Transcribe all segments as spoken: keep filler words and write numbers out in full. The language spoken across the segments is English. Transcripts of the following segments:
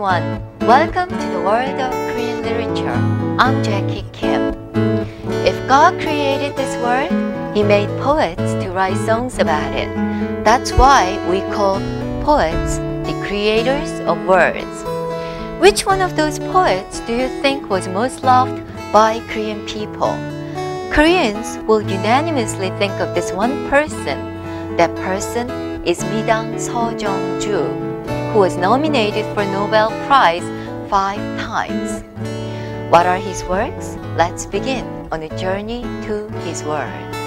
everyone! Welcome to the world of Korean literature. I'm Jackie Kim. If God created this world, He made poets to write songs about it. That's why we call poets the creators of words. Which one of those poets do you think was most loved by Korean people? Koreans will unanimously think of this one person. That person is Midang Seo-jeong-ju, who was nominated for Nobel Prize five times. What are his works? Let's begin on a journey to his world.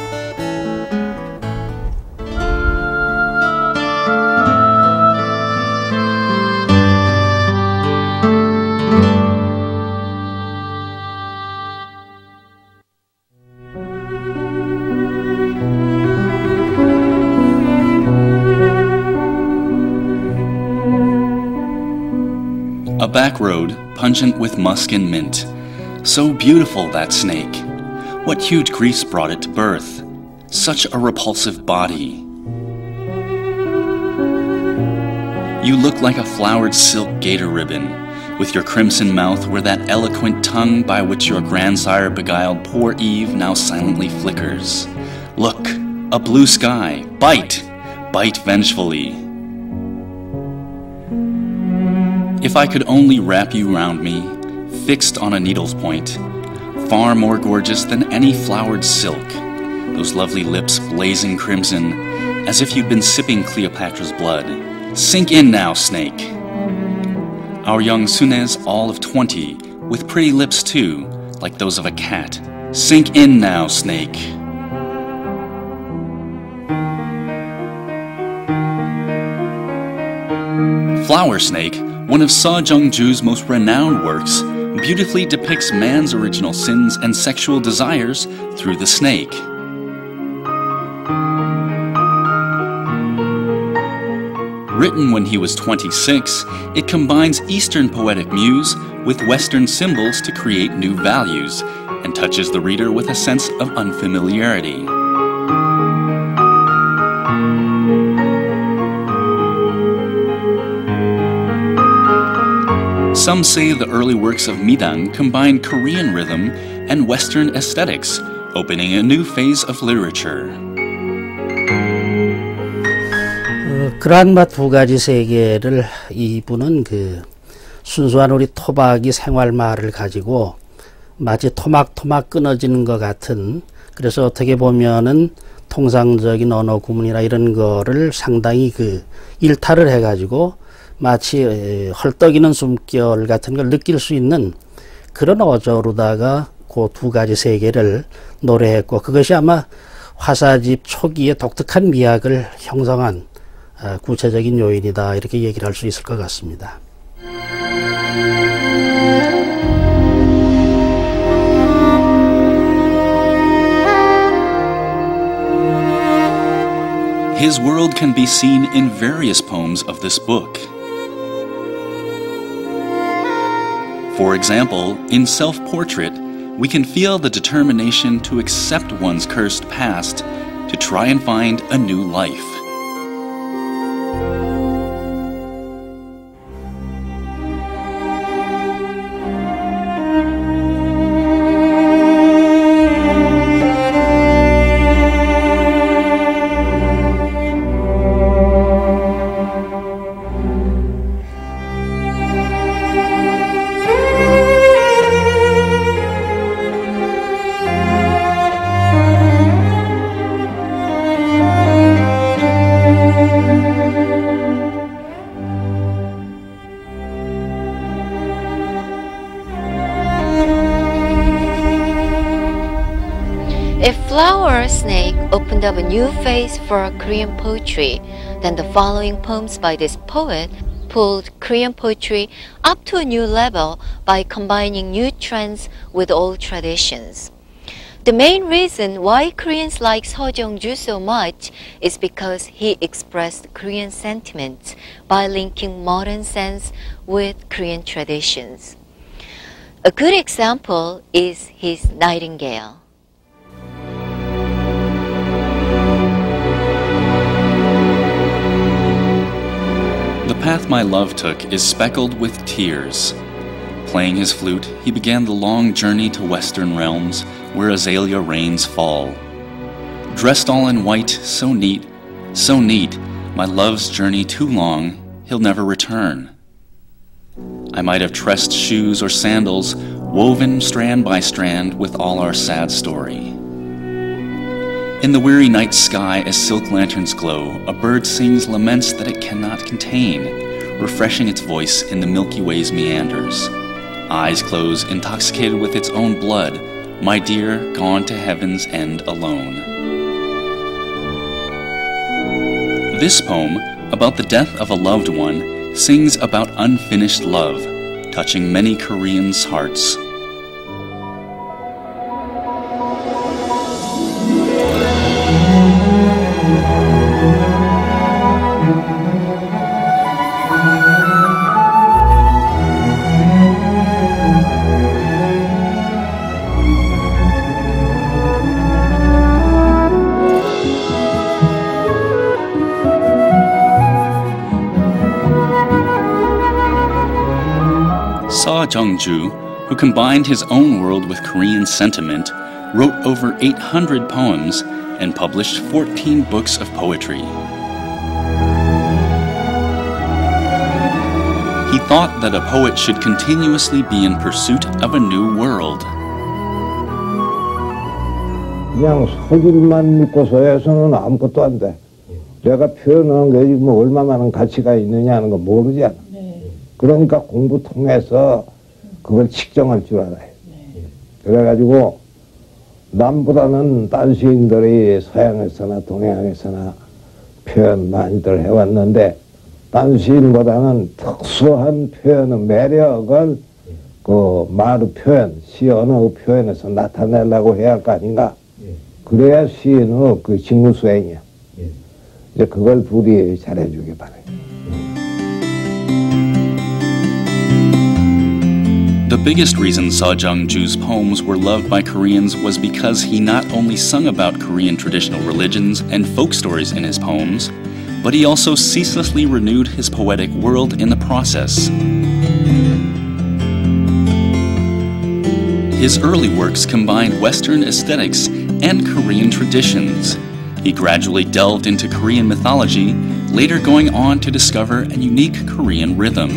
A back road, pungent with musk and mint. So beautiful, that snake. What huge griefs brought it to birth. Such a repulsive body. You look like a flowered silk gaiter ribbon, with your crimson mouth where that eloquent tongue by which your grandsire beguiled poor Eve now silently flickers. Look, a blue sky. Bite! Bite vengefully. If I could only wrap you round me, fixed on a needle's point, far more gorgeous than any flowered silk, those lovely lips blazing crimson, as if you'd been sipping Cleopatra's blood. Sink in now, snake. Our young Sunez, all of twenty, with pretty lips too, like those of a cat. Sink in now, snake. Flower Snake, one of Seo-jeong-ju's most renowned works, beautifully depicts man's original sins and sexual desires through the snake. Written when he was twenty-six, it combines Eastern poetic muse with Western symbols to create new values, and touches the reader with a sense of unfamiliarity. Some say the early works of Midang combined Korean rhythm and Western aesthetics, opening a new phase of literature. 어, 그러한 맛 두 가지 세계를 이분은 그 순수한 우리 토박이 생활말을 가지고 마치 토막토막 끊어지는 것 같은, 그래서 어떻게 보면은 통상적인 언어 구문이나 이런 거를 상당히 그 일탈을 해가지고 마치 헐떡이는 숨결 같은 걸 느낄 수 있는 그런 어조로다가 그 두 가지 세계를 노래했고, 그것이 아마 화사집 초기에 독특한 미학을 형성한 구체적인 요인이다, 이렇게 얘기를 할 수 있을 것 같습니다. His world can be seen in various poems of this book. For example, in Self-Portrait, we can feel the determination to accept one's cursed past, to try and find a new life. If Flower Snake opened up a new phase for Korean poetry, then the following poems by this poet pulled Korean poetry up to a new level by combining new trends with old traditions. The main reason why Koreans like Seo-jeong-ju so much is because he expressed Korean sentiments by linking modern sense with Korean traditions. A good example is his Nightingale. path my love took is speckled with tears. Playing his flute, he began the long journey to western realms where azalea rains fall. Dressed all in white, so neat, so neat, my love's journey too long, he'll never return. I might have tressed shoes or sandals, woven strand by strand with all our sad story. In the weary night sky as silk lanterns glow, a bird sings laments that it cannot contain, refreshing its voice in the Milky Way's meanders. Eyes close, intoxicated with its own blood, my dear, gone to heaven's end alone. This poem, about the death of a loved one, sings about unfinished love, touching many Koreans' hearts. Seo Jung-ju, who combined his own world with Korean sentiment, wrote over eight hundred poems and published fourteen books of poetry. He thought that a poet should continuously be in pursuit of a new world. 그냥 소질만 믿고서 해서는 아무것도 안 돼. 내가 표현하는 게 뭐 얼마만한 가치가 있느냐 하는 거 모르지 않아. 그러니까 공부 통해서 그걸 측정할 줄 알아요. 그래가지고 남보다는 딴 시인들이 서양에서나 동양에서나 표현 많이들 해왔는데 딴 시인보다는 특수한 표현의 매력을 그 말의 표현, 시 언어의 표현에서 나타내려고 해야 할 거 아닌가. 그래야 시인의 그 직무 수행이야. 이제 그걸 부디 잘해주기 바라요. The biggest reason Seo Jung-ju's poems were loved by Koreans was because he not only sung about Korean traditional religions and folk stories in his poems, but he also ceaselessly renewed his poetic world in the process. His early works combined Western aesthetics and Korean traditions. He gradually delved into Korean mythology, later going on to discover a unique Korean rhythm.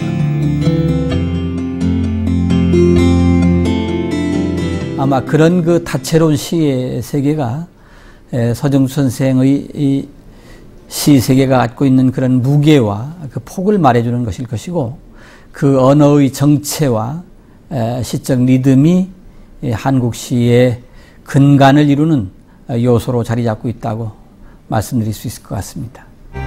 아마 그런 그 다채로운 시의 세계가 서정주 선생의 이 시 세계가 갖고 있는 그런 무게와 그 폭을 말해주는 것일 것이고, 그 언어의 정체와 시적 리듬이 한국 시의 근간을 이루는 요소로 자리 잡고 있다고 말씀드릴 수 있을 것 같습니다.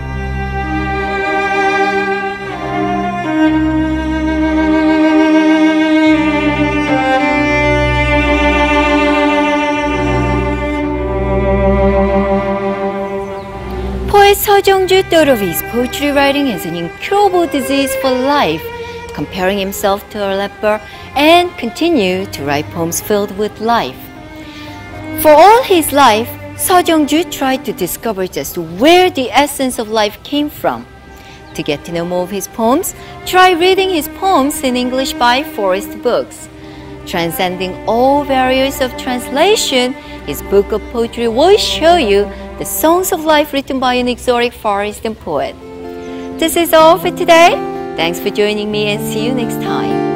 Poet Seo Jung-ju thought of his poetry writing as an incurable disease for life, comparing himself to a leper, and continued to write poems filled with life. For all his life, Seo Jung-ju tried to discover just where the essence of life came from. To get to know more of his poems, try reading his poems in English by Forest Books. Transcending all barriers of translation, his book of poetry will show you the songs of life written by an exotic Far Eastern poet. This is all for today. Thanks for joining me and see you next time.